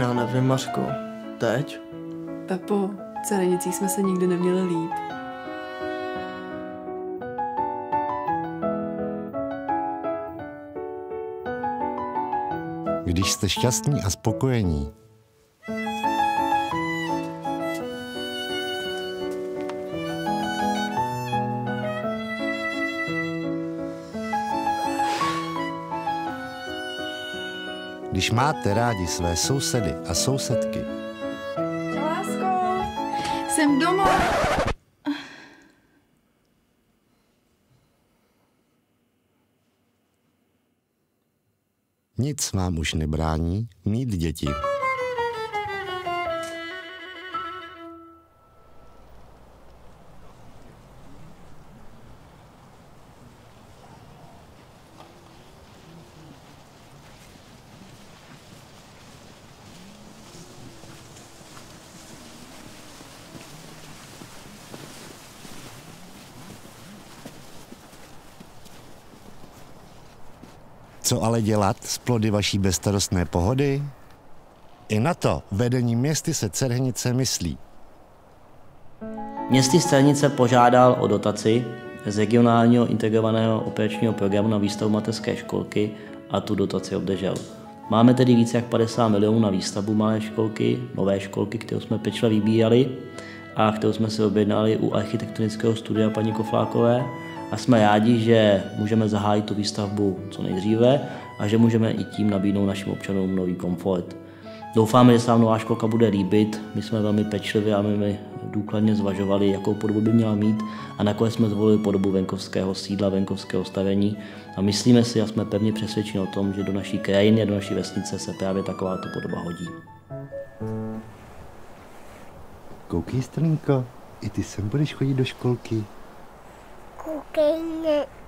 Já nevím, Mařko. Teď? Pepo, v Cerenicích jsme se nikdy neměli líp. Když jste šťastní a spokojení, když máte rádi své sousedy a sousedky, Lásko, jsem doma. nic vám už nebrání mít děti. Co ale dělat s plody vaší bezstarostné pohody? I na to vedení městy se Cerhenice myslí. Městy Cerhenice požádal o dotaci z regionálního integrovaného operačního programu na výstavbu mateřské školky a tu dotaci obdržel. Máme tedy více jak 50 milionů na výstavbu malé školky, nové školky, kterou jsme pečlivě vybírali a kterou jsme si objednali u architektonického studia paní Koflákové. A jsme rádi, že můžeme zahájit tu výstavbu co nejdříve a že můžeme i tím nabídnout našim občanům nový komfort. Doufáme, že se nám nová školka bude líbit. My jsme velmi pečlivě a velmi důkladně zvažovali, jakou podobu by měla mít a nakonec jsme zvolili podobu venkovského sídla, venkovského stavení a myslíme si a jsme pevně přesvědčeni o tom, že do naší krajiny a do naší vesnice se právě takováto podoba hodí. Koukej, Stalinko, i ty sem budeš chodit do školky. Koukej.